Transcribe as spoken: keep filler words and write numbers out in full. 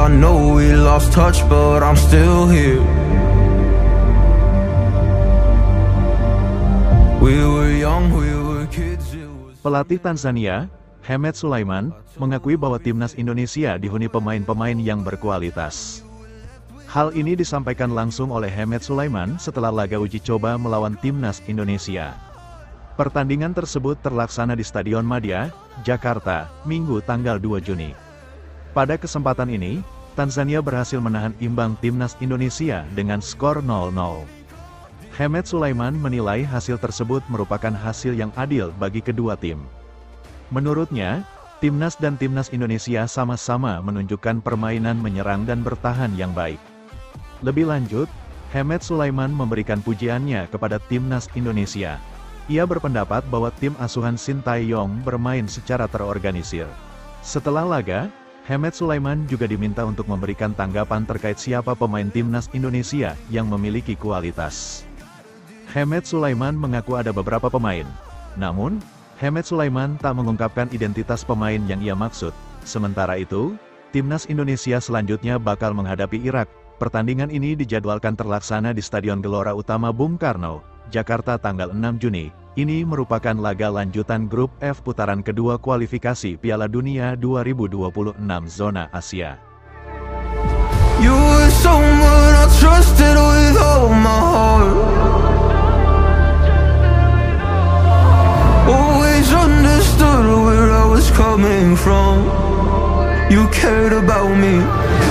Yeah, I know we lost touch, but I'm still here. We were young, we were kids. Pelatih Tanzania, Hemed Sulaiman, mengakui bahwa timnas Indonesia dihuni pemain-pemain yang berkualitas. Hal ini disampaikan langsung oleh Hemed Sulaiman setelah laga uji coba melawan timnas Indonesia. Pertandingan tersebut terlaksana di Stadion Madia, Jakarta, Minggu tanggal dua Juni. Pada kesempatan ini, Tanzania berhasil menahan imbang timnas Indonesia dengan skor nol nol. Hemed Sulaiman menilai hasil tersebut merupakan hasil yang adil bagi kedua tim. Menurutnya, timnas dan timnas Indonesia sama-sama menunjukkan permainan menyerang dan bertahan yang baik. Lebih lanjut, Hemed Sulaiman memberikan pujiannya kepada timnas Indonesia. Ia berpendapat bahwa tim asuhan Sintayong bermain secara terorganisir. Setelah laga, Hemed Sulaiman juga diminta untuk memberikan tanggapan terkait siapa pemain timnas Indonesia yang memiliki kualitas. Hemed Sulaiman mengaku ada beberapa pemain. Namun, Hemed Sulaiman tak mengungkapkan identitas pemain yang ia maksud. Sementara itu, timnas Indonesia selanjutnya bakal menghadapi Irak. Pertandingan ini dijadwalkan terlaksana di Stadion Gelora Utama Bung Karno, Jakarta tanggal enam Juni. Ini merupakan laga lanjutan grup F putaran kedua kualifikasi Piala Dunia dua ribu dua puluh enam zona Asia. You were someone I trusted with all my heart. Always understood where I was coming from. You cared about me.